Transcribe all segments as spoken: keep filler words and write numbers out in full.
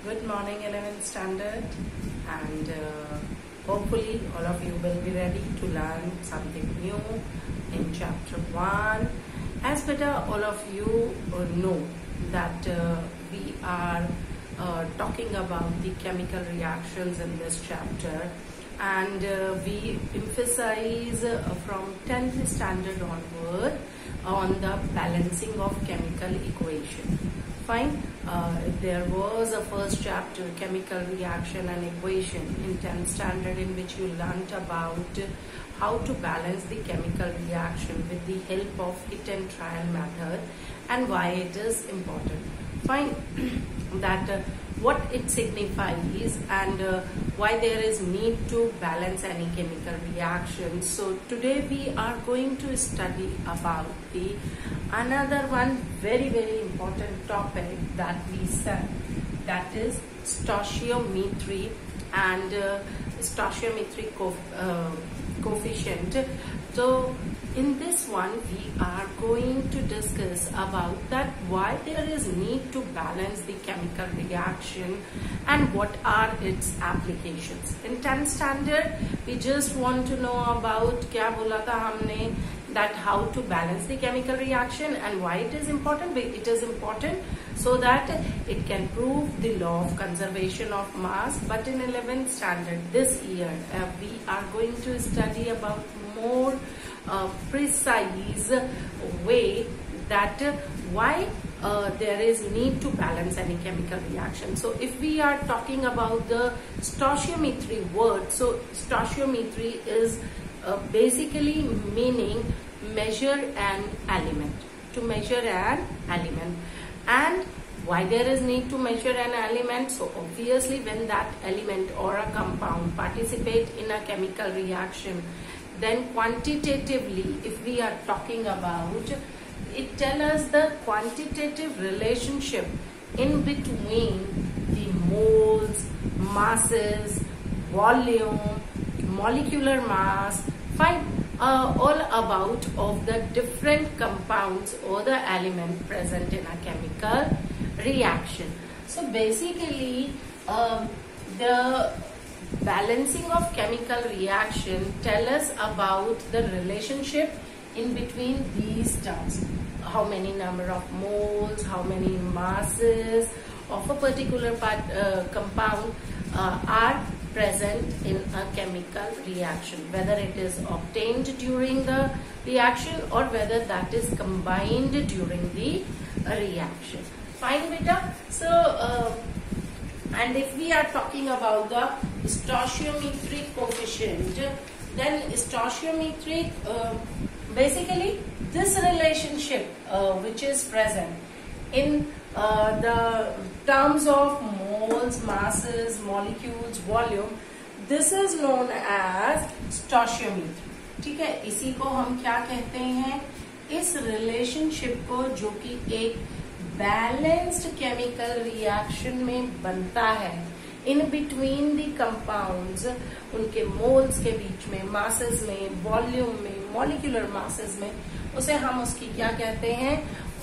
Good morning, eleventh standard, and uh, hopefully all of you will be ready to learn something new in chapter one. As better, all of you uh, know that uh, we are uh, talking about the chemical reactions in this chapter, and uh, we emphasize uh, from tenth standard onward on the balancing of chemical equation. Fine. Uh, there was a first chapter, chemical reaction and equation, in tenth standard, in which you learnt about how to balance the chemical reaction with the help of hit and trial method and why it is important. Fine. that uh, what it signifies and uh, why there is need to balance any chemical reaction. So today we are going to study about the another one very very important topic that we said, that is stoichiometry and uh, stoichiometry co uh, coefficient. So in this one we are going to discuss about that why there is need to balance the chemical reaction and what are its applications. In tenth standard we just want to know about क्या बोला था हमने, that how to balance the chemical reaction and why it is important. It is important so that it can prove the law of conservation of mass. But in eleventh standard this year uh, we are going to study about more uh, precise way that uh, why uh, there is need to balance any chemical reaction. So if we are talking about the stoichiometry word, so stoichiometry is uh, basically meaning measure an element, to measure an element. And why there is need to measure an element? So obviously when that element or a compound participate in a chemical reaction, then quantitatively if we are talking about, it tells us the quantitative relationship in between the moles, masses, volume, molecular mass, fine, uh, all about of the different compounds or the element present in a chemical reaction. So basically um, the balancing of chemical reaction tell us about the relationship in between these terms. How many number of moles, how many masses of a particular part, uh, compound uh, are present in a chemical reaction, whether it is obtained during the reaction or whether that is combined during the uh, reaction. Fine, beta. So uh, and if we are talking about the stoichiometric coefficient, then stoichiometric uh, basically this relationship uh, which is present in uh, the terms of moles, masses, molecules, volume, this is known as stoichiometry. ठीक है, इसी को हम क्या कहते हैं, इस relationship को जो कि एक बैलेंस्ड केमिकल रिएक्शन में बनता है इन बिटवीन दी कंपाउंड्स, उनके मोल्स के बीच में, मासेस में, वॉल्यूम में, मॉलिक्यूलर मासेस में, उसे हम उसकी क्या कहते हैं,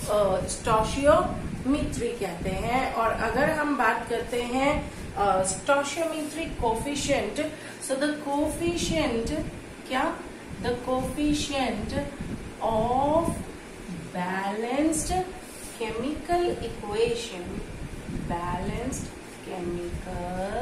स्टोशियोमेट्री कहते हैं. और अगर हम बात करते हैं stoichiometric coefficient, so the coefficient क्या, the coefficient of balanced chemical equation, balanced chemical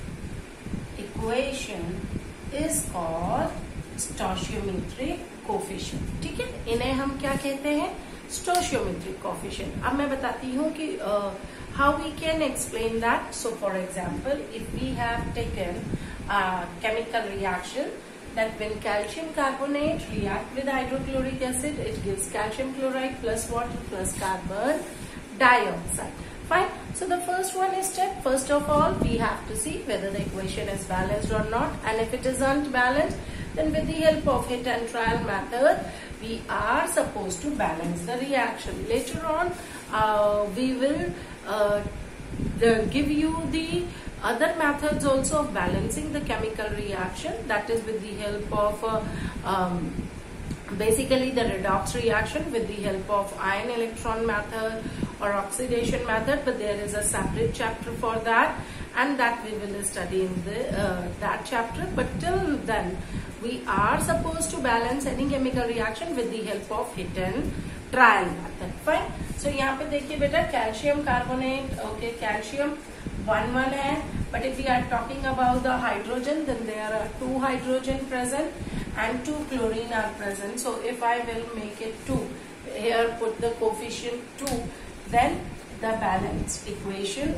equation is called stoichiometric coefficient. ठीक है, इन्हें हम क्या कहते हैं, stoichiometric coefficient. अब मैं बताती हूँ कि uh, how we can explain that. So for example, if we have taken a chemical reaction, that when calcium carbonate react with hydrochloric acid, it gives calcium chloride plus water plus carbon dioxide. Fine. So the first one is step. First of all, we have to see whether the equation is balanced or not, and if it isn't balanced, then with the help of hit and trial method, we are supposed to balance the reaction. Later on, uh, we will uh, the, give you the other methods also of balancing the chemical reaction, that is with the help of uh, um, basically the redox reaction with the help of ion electron method, or oxidation method, but there is a separate chapter for that, and that we will study in the uh, that chapter. But till then, we are supposed to balance any chemical reaction with the help of hit and trial method. Fine. So यहाँ पे देखिए बेटा, calcium carbonate, okay, calcium one one है, but if we are talking about the hydrogen, then there are two hydrogen present and two chlorine are present. So if I will make it two, here put the coefficient two, then the balanced equation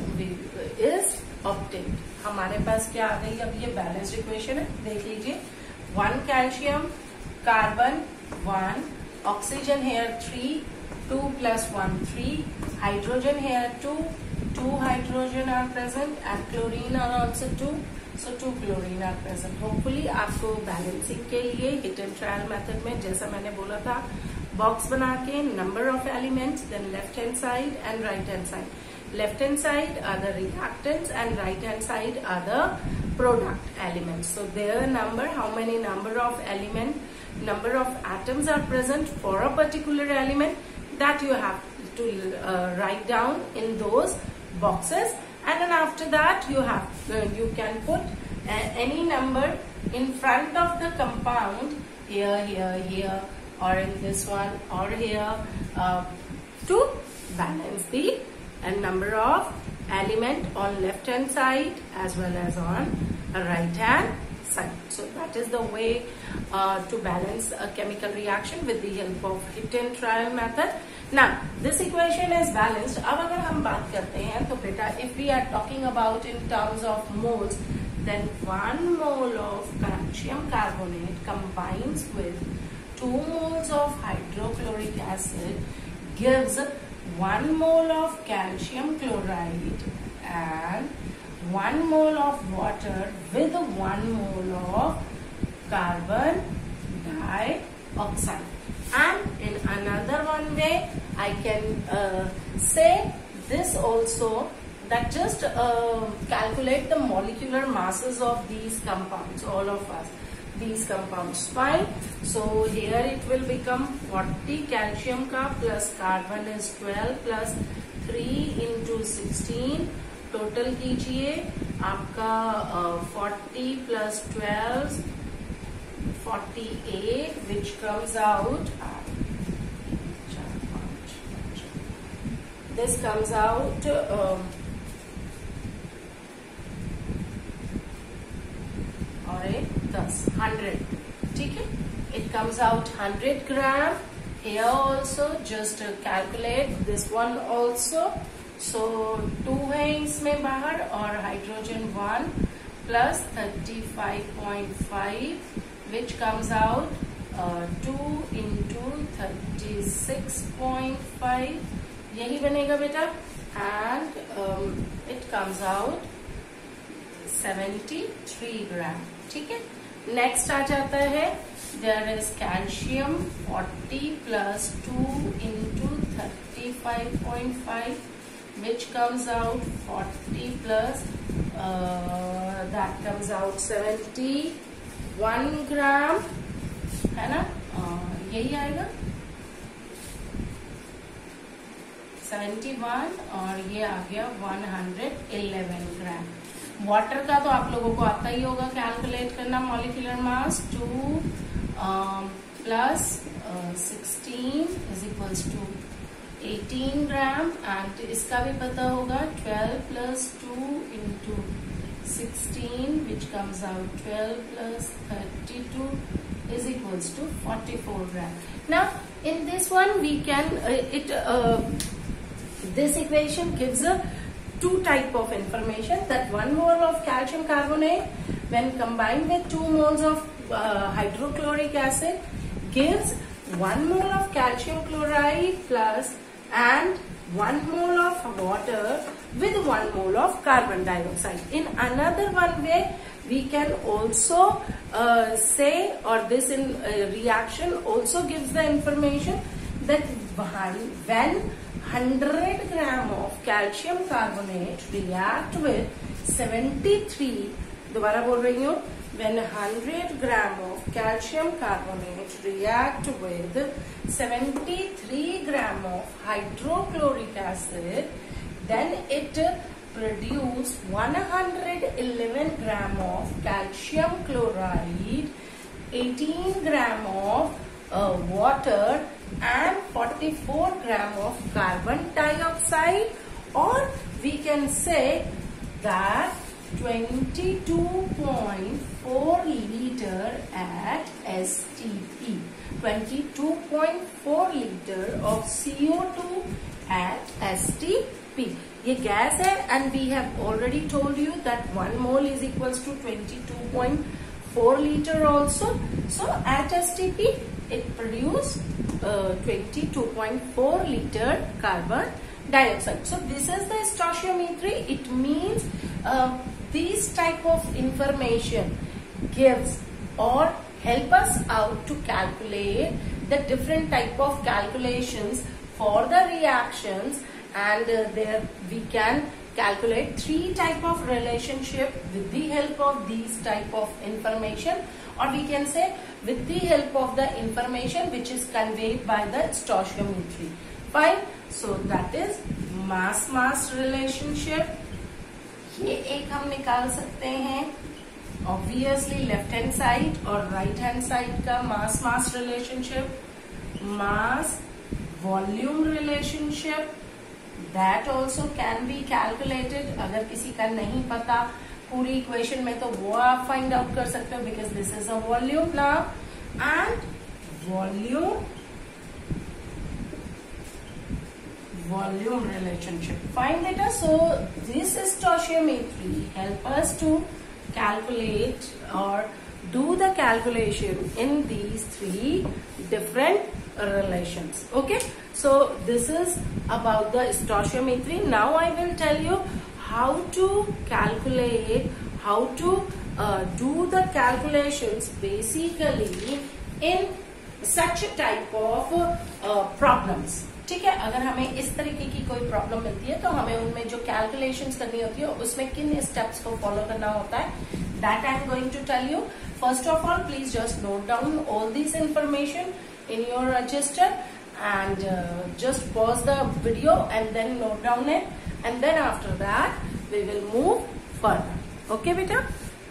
is obtained. हमारे पास क्या आ गई? अब ये balanced equation है, देख लीजिए. One calcium, carbon one, oxygen here three, two plus one three, hydrogen here two, two hydrogen are present and chlorine are also two, so two chlorine are present. Hopefully आपको balancing के लिए hit and trial method में, जैसा मैंने बोला था, box बना के number of elements, then left hand side and right hand side. Left hand side are the reactants and right hand side are the product elements. So their number, how many number of element, number of atoms are present for a particular element, that you have to uh, write down in those boxes, and then after that you have uh, you can put uh, any number in front of the compound, here, here, here, or in this one, or here, uh, to balance the uh, number of element on left hand side as well as on the right hand side. So that is the way uh, to balance a chemical reaction with the help of hit and trial method. Now this equation is balanced. अब अगर हम बात करते हैं तो बेटा, if we are talking about in terms of moles, then one mole of calcium carbonate combines with two moles of hydrochloric acid gives one mole of calcium chloride and one mole of water with one mole of carbon dioxide. And in another one way, I can uh, say this also, that just uh, calculate the molecular masses of these compounds, all of us, these compounds. Fine. So here it will become forty calcium का plus carbon is twelve plus three into sixteen. Total कीजिए आपका uh, forty plus twelve, forty-eight, which comes out, this comes out um, और एक दस, hundred, ठीक है? It comes out hundred gram. Here also just calculate this one also. So two है इसमें बाहर, और hydrogen one plus thirty-five point five, which comes out uh, two into thirty-six point five. यही बनेगा बेटा, and um, it comes out seventy-three gram. ठीक है? Next आ जाता है, there is calcium forty plus two into thirty-five point five, which comes out forty plus uh, that comes out seventy-one gram, है ना? uh, यही आएगा seventy-one, और ये आ गया one hundred eleven gram. Water का तो आप लोगों को आता ही होगा कैलकुलेट करना, molecular mass two plus sixteen is equals to eighteen gram, and इसका भी पता होगा twelve plus two into sixteen, which comes out twelve plus thirty-two is equals to forty-four gram. Now in this one we can uh, it uh, this equation gives a two type of information, that one mole of calcium carbonate when combined with two moles of uh, hydrochloric acid gives one mole of calcium chloride plus and one mole of water with one mole of carbon dioxide. In another one way, we can also uh, say, or this in uh, reaction also gives the information that when one hundred gram of calcium carbonate react with seventy-three दोबारा बोल रही हूँ, when one hundred gram of calcium carbonate react with seventy-three gram of hydrochloric acid, then it produce one hundred eleven gram of calcium chloride, eighteen gram of uh, water and forty-four gram of carbon dioxide, or we can say that twenty-two point four liter at S T P. twenty-two point four liter of C O two at S T P. ये gas है and we have already told you that one mole is equals to twenty-two point four liter also. So at S T P it produce uh, twenty-two point four liter carbon dioxide. So this is the stoichiometry. It means uh, these type of information gives or help us out to calculate the different type of calculations for the reactions, and uh, there we can calculate three type of relationship with the help of these type of information, or we can say with the help of the information which is conveyed by the stoichiometry. Fine. So that is mass mass relationship. ये एक हम निकाल सकते हैं obviously left hand side और right hand side का mass mass relationship, mass volume relationship, that also can be calculated. अगर किसी का नहीं पता पूरी इक्वेशन में तो वो आप फाइंड आउट कर सकते हो, because this is a volume now. And volume volume relationship, find it. So this is stoichiometry help us to calculate or do the calculation in these three different relations. Okay, so this is about the stoichiometry. Now I will tell you how to calculate, how to uh, do the calculations basically in such a type of uh, problems. ठीक है, अगर हमें इस तरीके की कोई problem मिलती है तो हमें उनमें जो कैलकुलेशंस करनी होती है उसमें किन स्टेप्स को फॉलो करना होता है, that I am going to tell you. First of all please just note down all this information in your register and uh, just pause the video and then note down it, and then after that we will move further. Okay beta?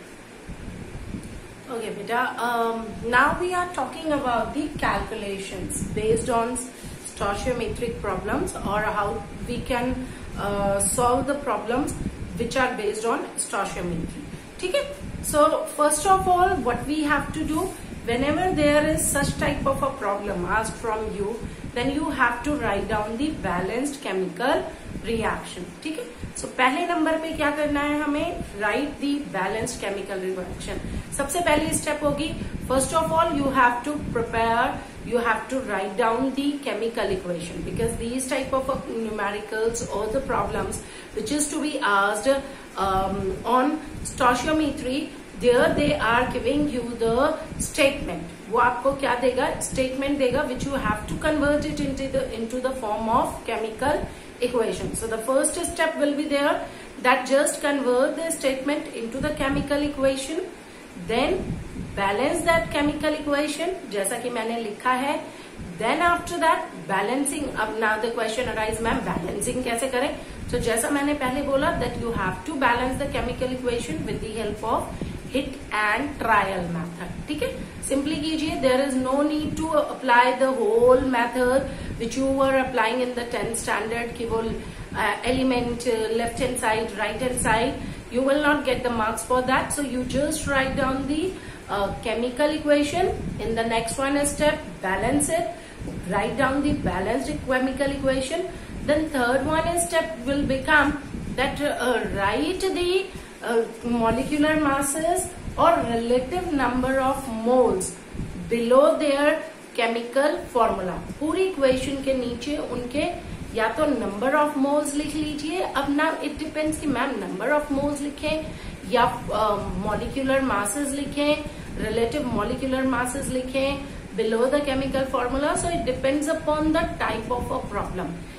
Okay beta, um, now we are talking about the calculations based on stoichiometric problems, or how we can uh, solve the problems which are based on stoichiometry. ठीक है? So first of all what we have to do, whenever there is such type of a problem asked from you, then you have to write down the balanced chemical reaction. ठीक है? So पहले number पे क्या करना है हमें, write the balanced chemical reaction. सबसे पहली स्टेप होगी, first of all you have to prepare, you have to write down the chemical equation, because these type of uh, numericals or the problems which is to be asked um, on stoichiometry, there they are giving you the statement. वो आपको क्या देगा, statement देगा which you have to convert it into the into the form of chemical equation. So the first step will be there, that just convert the statement into the chemical equation, then balance that chemical equation जैसा कि मैंने लिखा है. Then after that balancing. अब now the question arise, ma'am balancing कैसे करें? So जैसा मैंने पहले बोला that you have to balance the chemical equation with the help of hit and trial method. ठीक है, simply कीजिए, there is no need to apply the whole method which you were applying in the tenth standard कि वो uh, element uh, left hand side right hand side, you will not get the marks for that. So you just write down the uh, chemical equation. In the next one step, balance it, write down the balanced chemical equation. Then third one step will become that uh, write the uh, molecular masses or relative number of moles below their chemical formula. पूरी equation के नीचे उनके या तो number of moles लिख लीजिए. अब ना इट डिपेंड्स कि मैम नंबर ऑफ मोल्स लिखें या मॉलिक्यूलर मासेस लिखें, रिलेटिव मॉलिक्यूलर मासेस लिखें below the chemical formula. So it depends upon the type of a problem.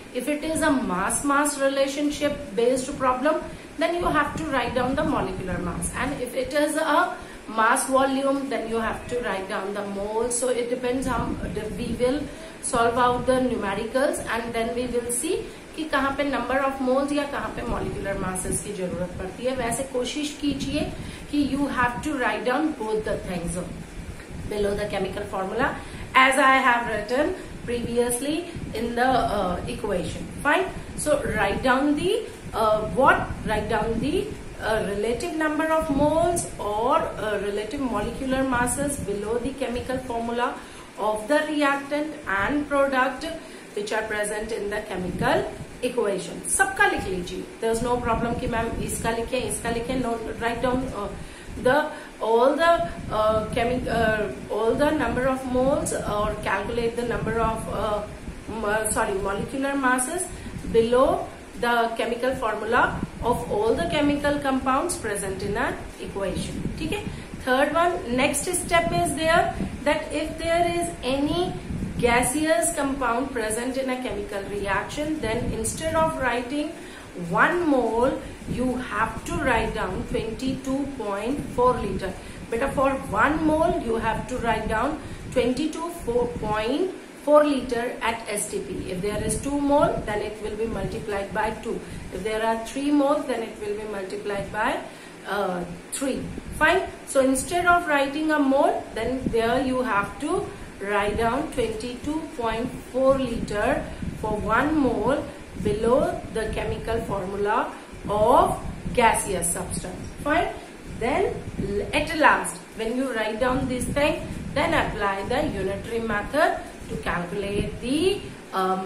If it is a mass-mass relationship based problem, then you have to write down the molecular mass. And if it is a mass volume, then you have to write down the moles. So it depends how we will solve out the numericals, and then we will see कि कहाँ पे number of moles या कहाँ पे molecular masses की जरूरत पड़ती है. वैसे कोशिश कीजिए कि you have to write down both the things below the chemical formula as I have written previously in the uh, equation. Fine. So write down the uh, what? Write down the uh, relative number of moles or uh, relative molecular masses below the chemical formula of the reactant and product which are present in the chemical equation. सबका लिख लीजिए. There's no problem कि ma'am इसका लिखें इसका लिखें. No, write down uh, the all the uh, chemic uh, all the number of moles or calculate the number of uh, uh, sorry molecular masses below the chemical formula of all the chemical compounds present in an equation. ठीक है. Third one, next step is there that if there is any gaseous compound present in a chemical reaction, then instead of writing one mole, you have to write down twenty-two point four liter. But for one mole, you have to write down twenty-two point four liter at S T P. If there is two mole, then it will be multiplied by two. If there are three moles, then it will be multiplied by uh, three. Fine. So instead of writing a mole, then there you have to write down twenty-two point four liter for one mole below the chemical formula of gaseous substance. Fine. Then at last, when you write down this thing, then apply the unitary method to calculate the um,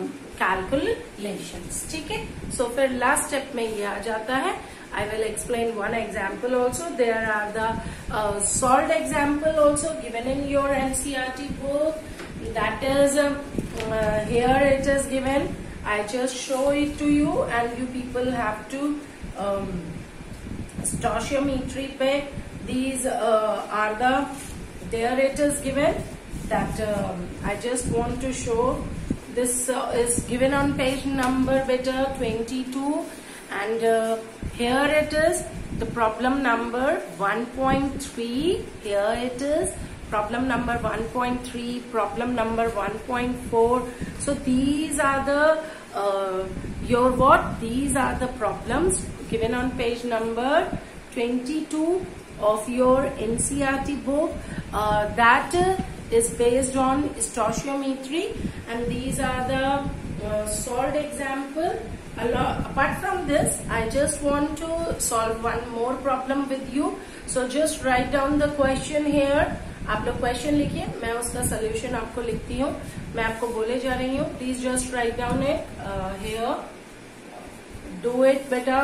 calculations. ठीक है. So फिर last step में ये आ जाता है. I will explain one example also. There are the uh, solved example also given in your N C E R T book. That is uh, uh, here it is given. I just show it to you, and you people have to um, stoichiometry pe. These uh, are the there it is given that um, I just want to show. This uh, is given on page number beta twenty-two, and uh, here it is the problem number one point three. Here it is problem number one point three, problem number one point four. So these are the uh, your what? These are the problems given on page number twenty-two of your N C E R T book. Uh, that uh, is based on stoichiometry, and these are the uh, solved example. Apart from this, I just want to solve one more problem with you. So just write down the question here. आप लोग question लिखिए, मैं उसका solution आपको लिखती हूँ. मैं आपको बोले जा रही हूँ. Please just write down it here. Do it बेटा.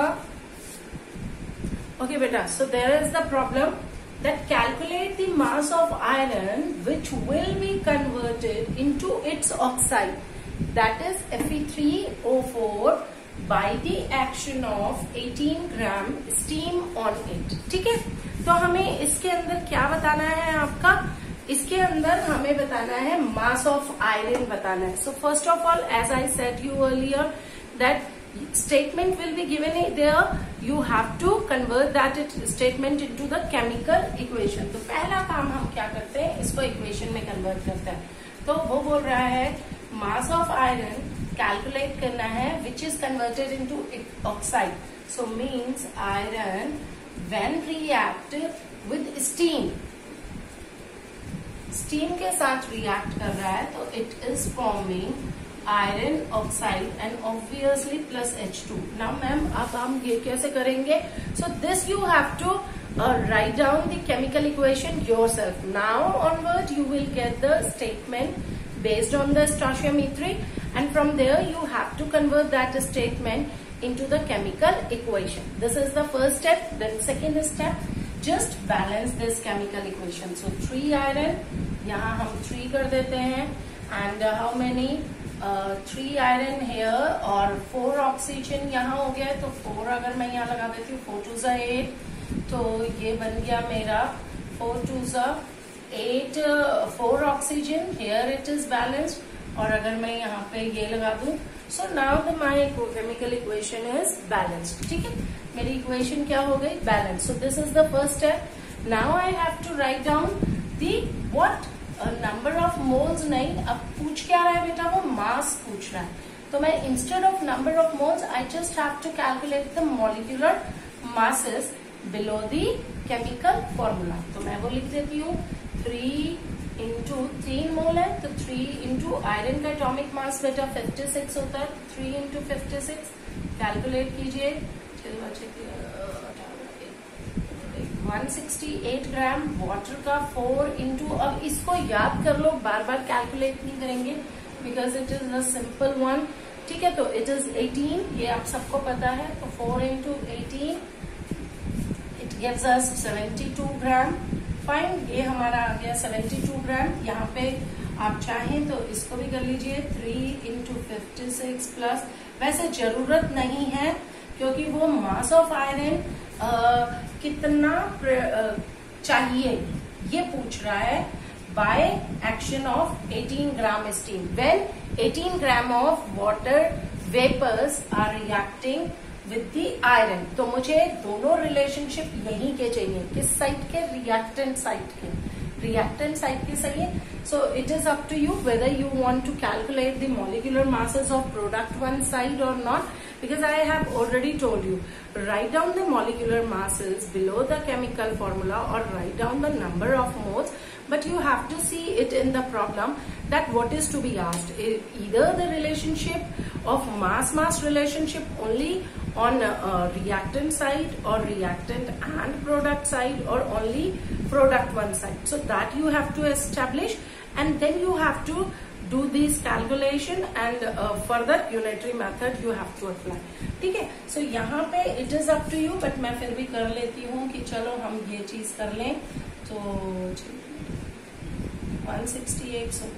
ओके बेटा. So there is the problem that calculate the mass of iron which will be converted into its oxide, that is F e three O four, by the action of eighteen gram steam on it. ठीक है. तो हमें इसके अंदर क्या बताना है आपका? इसके अंदर हमें बताना है mass of iron बताना है. So first of all, as I said you earlier, that statement will be given there. You have to convert that statement into the chemical equation. तो पहला काम हम क्या करते हैं? इसको equation में convert करते हैं. तो वो बोल रहा है mass of iron calculate करना है which is converted into oxide. So means iron when react with steam, steam के साथ react कर रहा है, तो it is forming iron oxide and obviously plus H two. Now ma'am, अब हम ये कैसे करेंगे? So this you have to uh, write down the chemical equation yourself. Now onward you will get the statement based on the stoichiometry, and from there you have to convert that statement into the chemical equation. This is the first step. Then second step, just balance this chemical equation. So three iron, यहाँ हम three कर देते हैं, and uh, how many? Uh, three iron here और four oxygen यहाँ हो गया. तो four अगर मैं यहाँ लगा देती हूँ, four two ज़ा eight, तो ये बन गया मेरा four two ज़ा eight. uh, four oxygen, here it is balanced. और अगर मैं यहाँ पे ये लगा दूँ so now the my chemical equation is balanced. ठीक है, मेरी इक्वेशन क्या हो गई? Balance. So this is the first step. Now I have to write down the what number of moles. नहीं, अब पूछ क्या रहा है बेटा? वो मास पूछ रहा है. तो मैं instead of number of moles I just have to calculate the molecular masses below the chemical formula. तो मैं वो लिख देती हूँ. थ्री इंटू तीन मोल है तो थ्री इंटू आयरन का एटॉमिक मास बेटा फिफ्टी सिक्स होता है. Three into fifty six calculate कीजिए. One sixty eight gram. Water का फोर इंटू, अब इसको याद कर लो, बार बार कैलकुलेट नहीं करेंगे because it is a simple one. ठीक है, तो इट इज एटीन, ये आप सबको पता है. तो four into eighteen it gives us seventy two gram. Fine, ये हमारा आ गया सेवेंटी टू ग्राम. यहाँ पे आप चाहें तो इसको भी कर लीजिए. Three into fifty six plus, वैसे जरूरत नहीं है क्योंकि वो मास ऑफ आयरन कितना uh, चाहिए ये पूछ रहा है by action of eighteen gram steam. When eighteen gram of water vapours are reacting with the iron. तो मुझे दोनों रिलेशनशिप यहीं के चाहिए. किस साइड के? रिएक्टेंट साइड के. रिएक्टेंट साइड के सही है. So it is up to you whether you want to calculate the molecular masses of product one side और not, because I have already told you, write down the molecular masses below the chemical formula or write down the number of moles, but you have to see it in the problem that what is to be asked. Either the relationship of mass-mass relationship only on uh, reactant side or reactant and product side or only product one side. So that you have to establish and then you have to do this calculation and uh, further unitary method you have to apply. ठीक है, so यहाँ पे it is up to you, but मैं फिर भी कर लेती हूँ कि चलो हम ये चीज कर लें. तो वन सिक्सटी एट सौ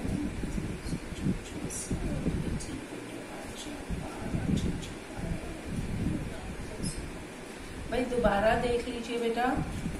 भाई दोबारा देख लीजिए बेटा.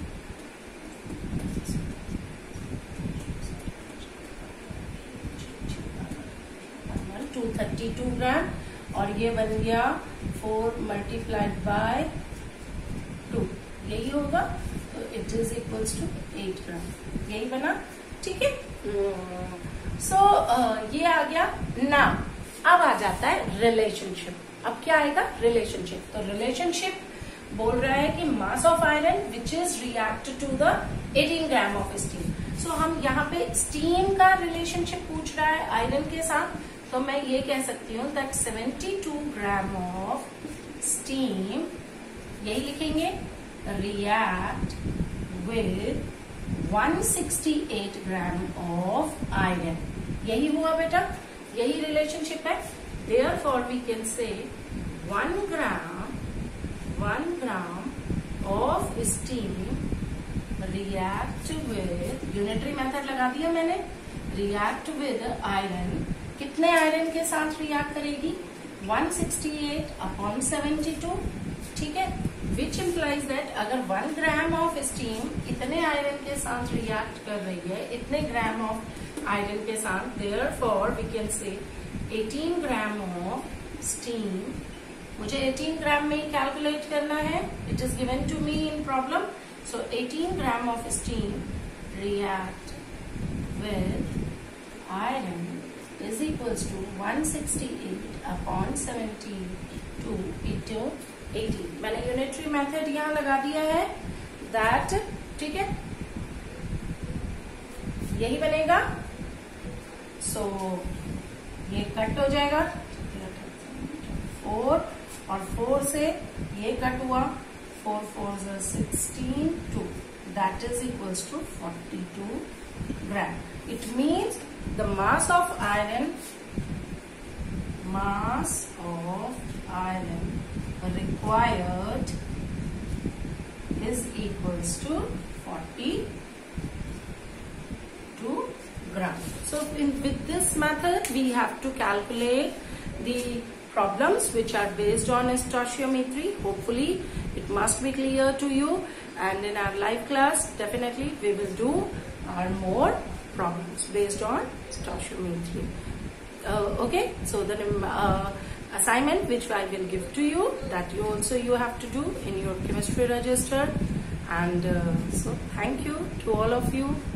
टू थर्टी टू ग्राम और ये बन गया फोर मल्टीप्लाइड बाय टू, यही होगा. तो it is equals to eight gram, यही बना. ठीक है, सो so, uh, ये आ गया. ना अब आ जाता है रिलेशनशिप. अब क्या आएगा? रिलेशनशिप. तो रिलेशनशिप बोल रहा है कि mass of iron which is react to the eighteen gram of steam. So हम यहाँ पे स्टीम का रिलेशनशिप पूछ रहा है आयरन के साथ. तो मैं ये कह सकती हूँ that seventy two gram of steam, यही लिखेंगे, react with one sixty eight gram of iron. यही हुआ बेटा, यही रिलेशनशिप है. Therefore we can say one gram one gram of steam react with, unitary method लगा दिया मैंने, रिएक्ट विद आयरन. कितने आयरन के साथ रिएक्ट करेगी? One sixty eight upon seventy two. ठीक है, विच इम्प्लाइज दैट अगर वन ग्राम ऑफ स्टीम इतने आयरन के साथ रिएक्ट कर रही है, इतने ग्राम ऑफ आयरन के साथ, therefore we can say eighteen gram of steam. मुझे एटीन ग्राम में ही कैलकुलेट करना है. It is given to me in problem. So eighteen gram of steam react with iron is equals to one sixty eight upon seventy two into eighteen. मैंने unitary method यहाँ लगा दिया है that. ठीक है, यही बनेगा. सो so, ये कट हो जाएगा. फोर और फोर से ये कट हुआ. Four four sixteen, two, that is equals to forty two gram. It means the mass of iron, mass of iron required is equals to forty-two gram. So in, with this method we have to calculate the problems which are based on stoichiometry. Hopefully it must be clear to you, and in our live class definitely we will do our more problems based on stoichiometry. Uh, okay, so then uh, assignment which I will give to you, that you also you have to do in your chemistry register. And uh, so thank you to all of you.